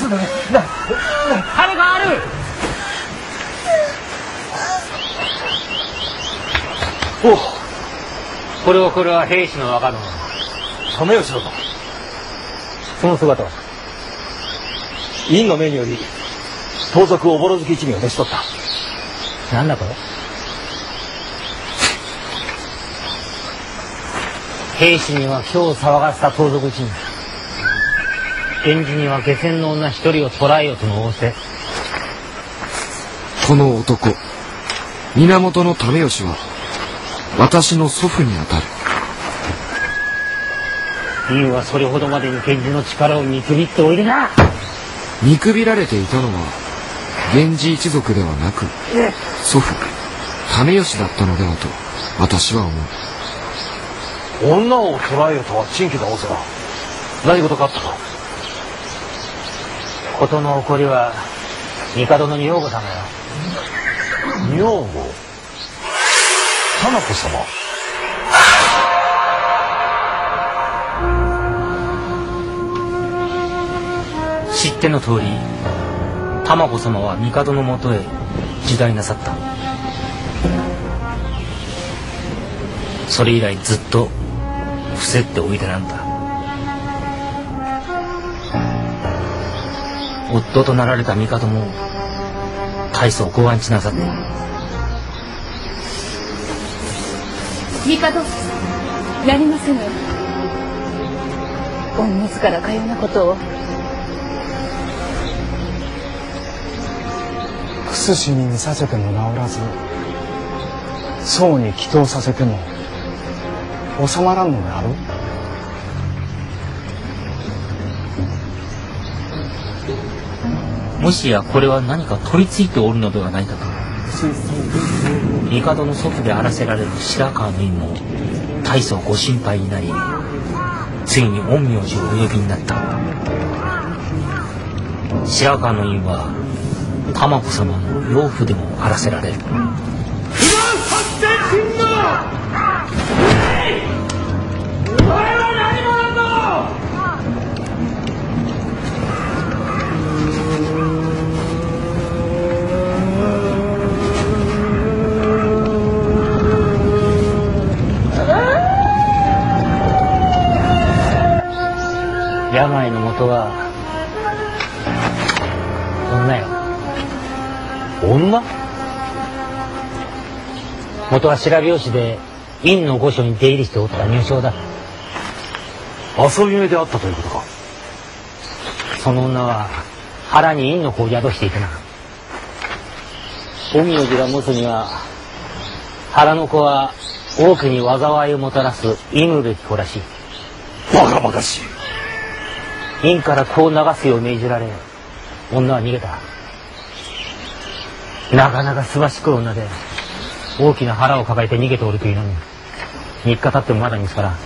したんだね。 誰かある。これは兵士の若殿。 為義殿。 その姿は院の命により盗賊おぼろ月一味を召し取った。 なんだこれ。兵士には今日騒がせた盗賊一味、源氏には下船の女一人を捕らえようとの仰せ。 この男源為義は私の祖父にあたる。 院はそれほどまでに源氏の力を見くびっておいでな。 見くびられていたのは源氏一族ではなく祖父為義だったのではと私は思う。 女を捕らえよとは珍奇な仰せだ。何事かあったか。 事の起こりは帝の女房様よ。 女房花子様。 知っての通り玉子様は帝のもとへ入内なさった。それ以来ずっと伏せっておいでなんだ。夫となられた帝も大層ご安置なさって。 帝なりませぬ。御自らかようなことを。 薬に見させても治らず、僧に祈祷させても収まらんのであろう。もしやこれは何か取り付いておるのではないかと。帝の祖父であらせられる白河の院も大層ご心配になり、ついに陰陽師をお呼びになった。白河の院は玉子様の養父でもあらせられる。病のもとは女よ。 女？ 元は白拍子で院の御所に出入りしておった女性だ。 遊び目であったということか。 その女は腹に院の子を宿していてな。陰陽師が持つには腹の子は多くに災いをもたらす忌むべき子らしい。 バカバカしい。 院から子を流すよう命じられ、女は逃げた。なかなかすばしく女で大きな腹を抱えて逃げておるというのに、3日経ってもまだ見つからん。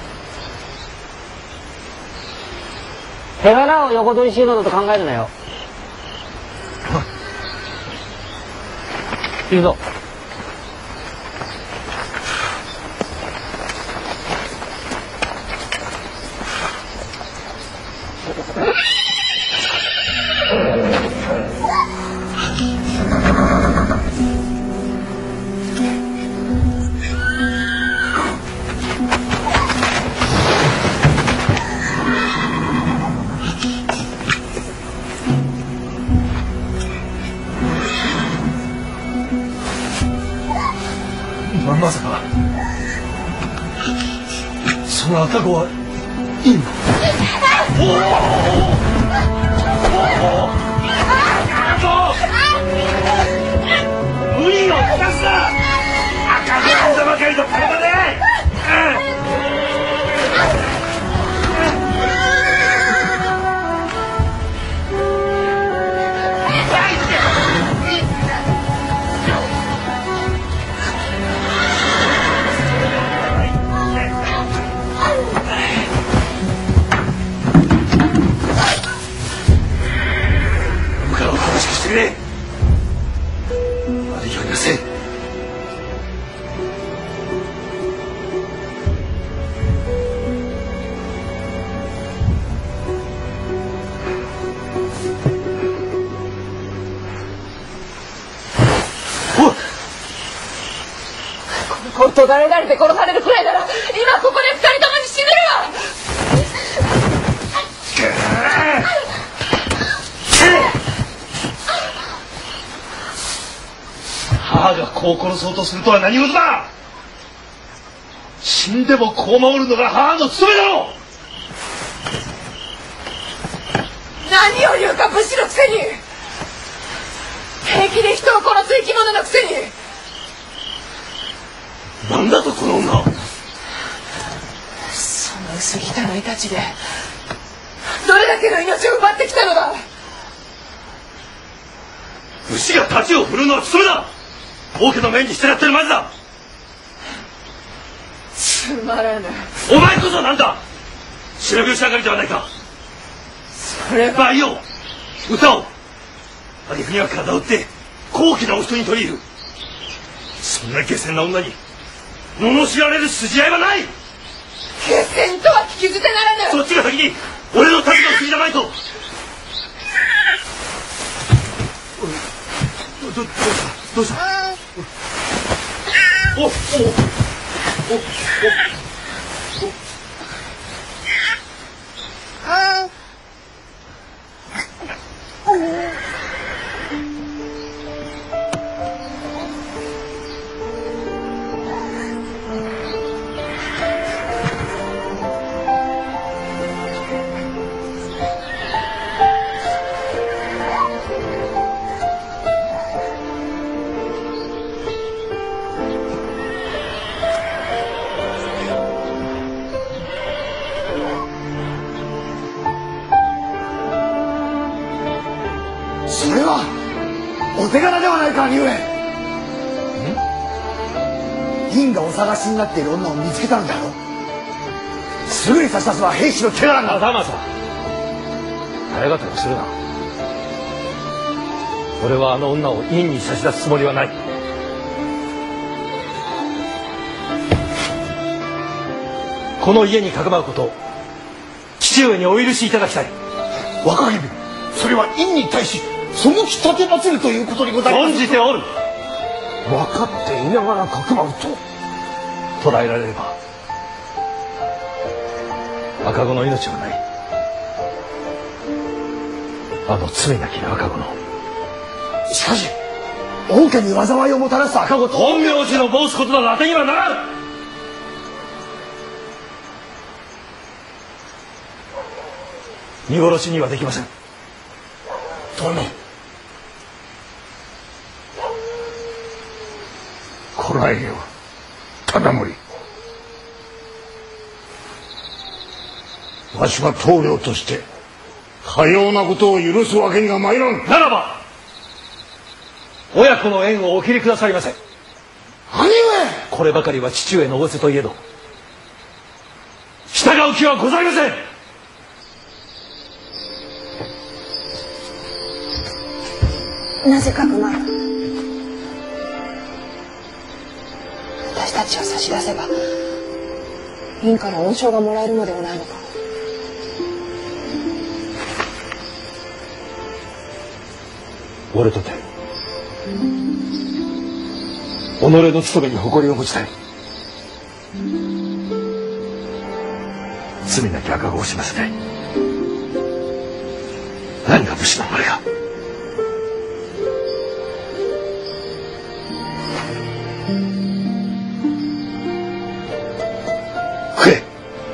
手柄を横取りしようなどと考えるなよ。行くぞ。 まさかその赤子はいいの？無理を出すな。赤子なんだばかりの体で。悪いようにはせん。 途絶えられて殺されるくらいなら今ここで二人ともに死ぬわ。母が子を殺そうとするとは何事だ。死んでも子を守るのが母の務めだろう。 何を言うか武士のくせに、平気で人を殺す生き物のくせに。 なんだとこの女。 その薄汚い太刀でどれだけの命を奪ってきたのだ。 武士が太刀を振るうのは務めだ。王家の面にしてやってるまずだ。 つまらぬ。 お前こそなんだ。白拍子上がりではないか。 それは舞を歌を挙句には体を打って高貴なお人に取り入る。そんな下賤な女に罵られる筋合いはない。 下賤とは聞き捨てならぬ。 そっちが先に俺の立場を過ぎじゃないと。どうしたおおそれはお手柄ではないか兄上。院がお探しになっている女を見つけたのだろう。すぐに差し出せば兵士の手柄が。 頭さ早がたりするな。俺はあの女を院に差し出すつもりはない。この家にかくまうことを父上にお許しいただきたい。 若君、それは院に対し背き立てまつるということにございます。 存じておる。 分かっていながらかくまうと捕らえられれば赤子の命はない。あの罪なき赤子の。 しかし王家に災いをもたらす赤子と本名字の申すことなら当てにはならん。見殺しにはできません。 殿、 こらえよ忠盛。わしは棟梁としてかようなことを許すわけには参らん。 ならば親子の縁をお切りくださりませ。 兄上。 こればかりは父上の仰せといえど従う気はございません。 なぜかくまう。私たちを差し出せば院から恩賞がもらえるのではないのか。 俺とて己の務めに誇りを持ちたい。罪なき赤子を死なせたい。何が武士の生まれか。食え。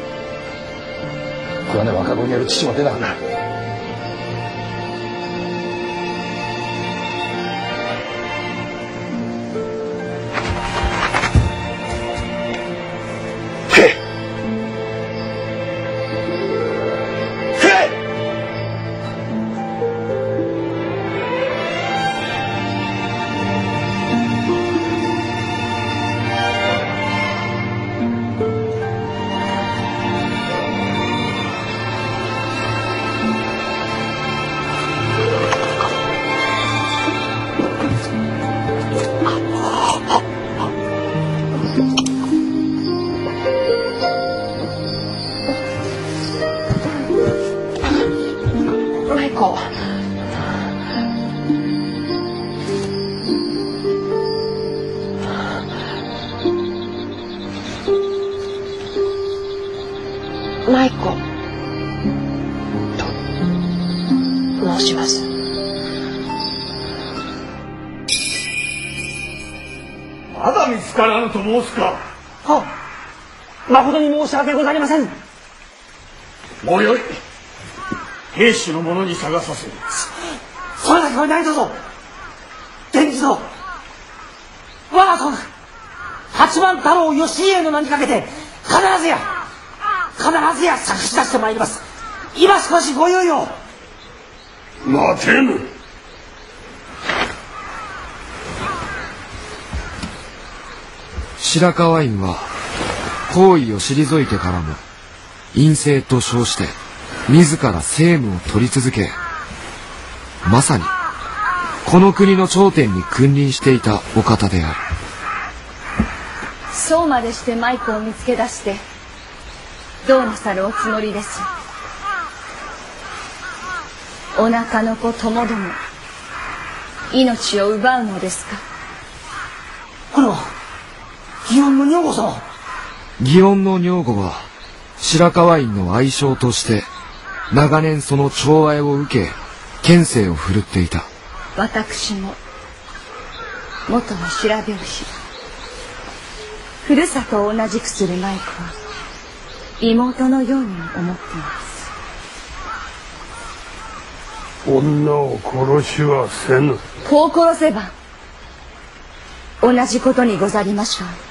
食わねば赤子にやる父も出なくなる。 まだ見つからぬと申すか。 はっ、誠に申し訳ございません。 もうよい。兵士の者に探させる。 それだけはないぞ。源氏の我が子八幡太郎義家の名にかけて必ずや探し出してまいります。今少しご猶予。 待てぬ。 白河院は行為を退いてからも院政と称して自ら政務を取り続け、まさにこの国の頂点に君臨していたお方である。 そうまでして舞子を見つけ出してどうなさるおつもりです。お腹の子ともども命を奪うのですか。 これは祇園の女房様。 祇園の女房は白河院の愛称として長年その寵愛を受け権勢を振るっていた。 私も元の調べをし、ふるさとを同じくする舞子は妹のように思っています。 女を殺しはせぬ。 子を殺せば同じことにござりましょう。